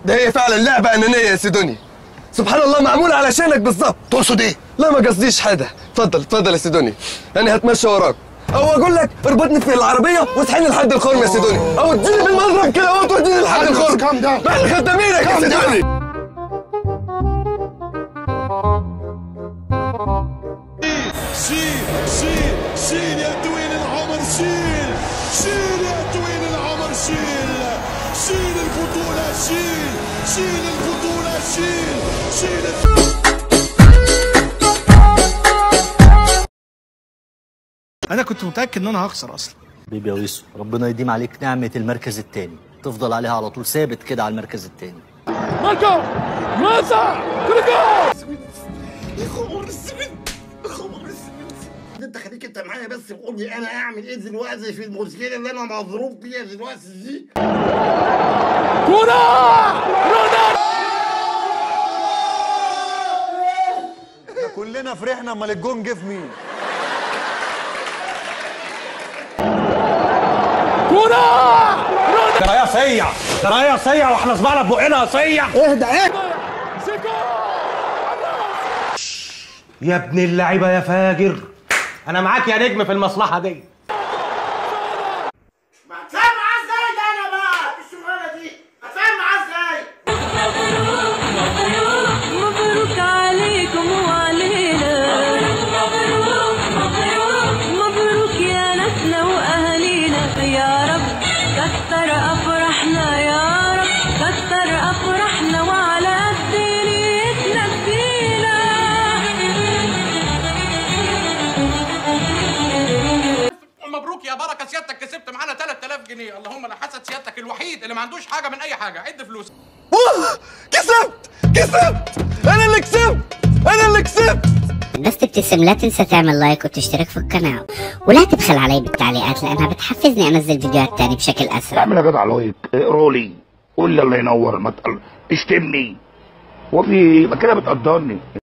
ده هي فعلا لعبه انانيه يا سيدوني. سبحان الله معموله علشانك بالظبط. تقصد ايه؟ لا ما قصديش حاجه. اتفضل اتفضل يا سيدوني، انا هتمشى وراك، او اقول لك اربطني في العربيه وتحني لحد الخرم يا سيدوني، او تجيني بالمضرب كده وتوديني لحد الخرم. كام ده؟ احنا خدامينك يا سيدوني. شيل يا طويل العمر، شيل يا طويل العمر، شيل البطولة، شيل البطولة، شيل انا كنت متاكد ان انا هخسر اصلا. حبيبي يا ويسو، ربنا يديم عليك نعمه المركز الثاني، تفضل عليها على طول ثابت كده على المركز الثاني. ماركو ماسا كريكو. يا خبر السمنت، يا خبر السمنت. انت خليك انت معايا بس وقول لي انا اعمل ايه دلوقتي في المشكله اللي انا مظروف فيها دلوقتي دي. كورة رونالدو. احنا كلنا فرحنا امال الجون جه في مين؟ كورة ترى صيع، ترى صيع واحنا صبعنا في بقنا صيع. اهدى اهدى يا ابن اللعيبه يا فاجر، انا معاك يا نجم في المصلحه دي. هتفهم معاه ازاي ده انا بقى الشغلانه دي؟ هتفهم معاه ازاي؟ مبروك عليكم وعلينا، مبروك يا ناسنا واهالينا، يا رب كتر افراحنا، يا رب كتر افراحنا، وعلى قد نيتنا فينا. مبروك يا بركه، سيادتك كسبت معانا 3000 جنيه. اللهم لا حسد، سيادتك الوحيد اللي ما عندوش حاجه من اي حاجه. عد فلوسك. كسبت انا اللي كسبت، انا اللي كسبت. بس تبتسم، لا تنسى تعمل لايك وتشترك في القناة، ولا تبخل علي بالتعليقات لأنها بتحفزني أنزل فيديوهات تاني بشكل أسرع. اعمل يا جدع لايك، اقرا لي، قول لي الله ينور، ما اشتمني، وفي يبقى كده بتقدرني.